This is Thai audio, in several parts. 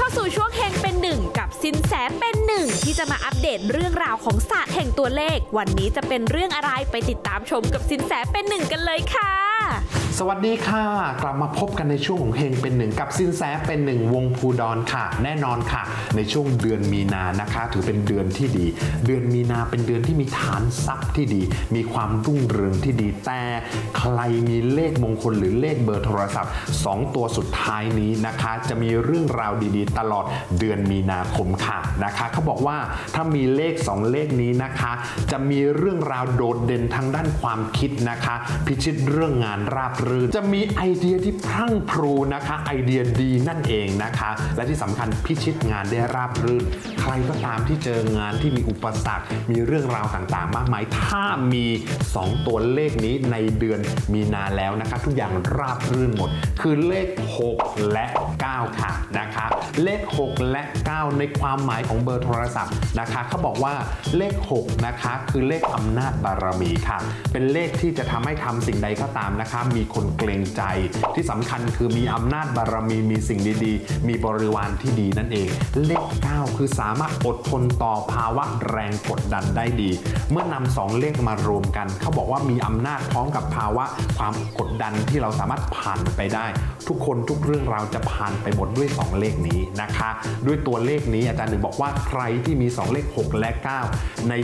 สู่ช่วงเฮงเป็นหนึ่งกับสินแสเป็นหนึ่งที่จะมาอัปเดตเรื่องราวของศาสตร์แห่งตัวเลขวันนี้จะเป็นเรื่องอะไรไปติดตามชมกับสินแสเป็นหนึ่งกันเลยค่ะสวัสดีค่ะกลับมาพบกันในช่วงของเฮงเป็นหนึ่งกับสินแสเป็นหนึ่งวงภูดรค่ะแน่นอนค่ะในช่วงเดือนมีนานะคะถือเป็นเดือนที่ดีเดือนมีนาเป็นเดือนที่มีฐานทรัพย์ที่ดีมีความรุ่งเรืองที่ดีแต่ใครมีเลขมงคลหรือเลขเบอร์โทรศัพท์2ตัวสุดท้ายนี้นะคะจะมีเรื่องราวดีๆตลอดเดือนมีนาคมค่ะนะคะเขาบอกว่าถ้ามีเลข2เลขนี้นะคะจะมีเรื่องราวโดดเด่นทางด้านความคิดนะคะพิชิตเรื่องงานราบรื่นจะมีไอเดียที่พรั่งพรูนะคะไอเดียดีนั่นเองนะคะและที่สำคัญพิชิตงานได้ราบรื่นใครก็ตามที่เจองานที่มีอุปสรรคมีเรื่องราวต่างๆมากมายถ้ามี2ตัวเลขนี้ในเดือนมีนาแล้วนะคะทุกอย่างราบรื่นหมดคือเลข6และ9ค่ะนะคะเลข6และ9ในความหมายของเบอร์โทรศัพท์นะคะเขาบอกว่าเลข6นะคะคือเลขอำนาจบารมีค่ะเป็นเลขที่จะทำให้ทำสิ่งใดก็ตามนะคะมีคนเกรงใจที่สำคัญคือมีอำนาจบารมีมีสิ่งดีๆมีบริวารที่ดีนั่นเองเลข9คือสามารถอดทนต่อภาวะแรงกดดันได้ดีเมื่อนำ2เลขมารวมกันเขาบอกว่ามีอำนาจพร้อมกับภาวะความกดดันที่เราสามารถผ่านไปได้ทุกคนทุกเรื่องราวจะผ่านไปหมดด้วย2เลขนี้นะคะด้วยตัวเลขนี้อาจารย์หนึ่งบอกว่าใครที่มี2เลข6และ9ใน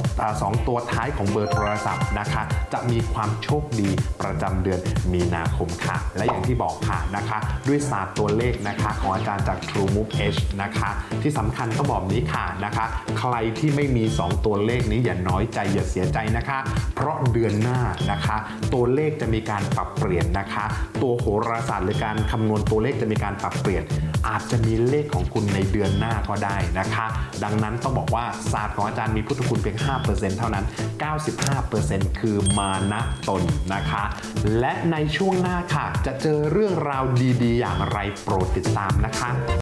2ตัวท้ายของเบอร์โทรศัพท์นะคะจะมีความโชคดีประจำเดือนมีนาคมค่ะและอย่างที่บอกค่ะนะคะด้วยศาสตร์ตัวเลขนะคะของอาจารย์จาก True Move H นะคะที่สำคัญต้องบอกนี้ค่ะนะคะใครที่ไม่มี2ตัวเลขนี้อย่าน้อยใจอย่าเสียใจนะคะเพราะเดือนหน้านะคะตัวเลขจะมีการปรับเปลี่ยนนะคะตัวโหราศาสตร์หรือการคำนวณตัวเลขจะมีการปรับเปลี่ยนอาจจะมีเลขของคุณในเดือนหน้าก็ได้นะคะดังนั้นต้องบอกว่าศาสตร์ของอาจารย์มีพุทธคุณเพียง 5% เท่านั้น 95% คือมานะตนนะคะและในช่วงหน้าค่ะจะเจอเรื่องราวดีๆอย่างไรโปรดติดตามนะคะ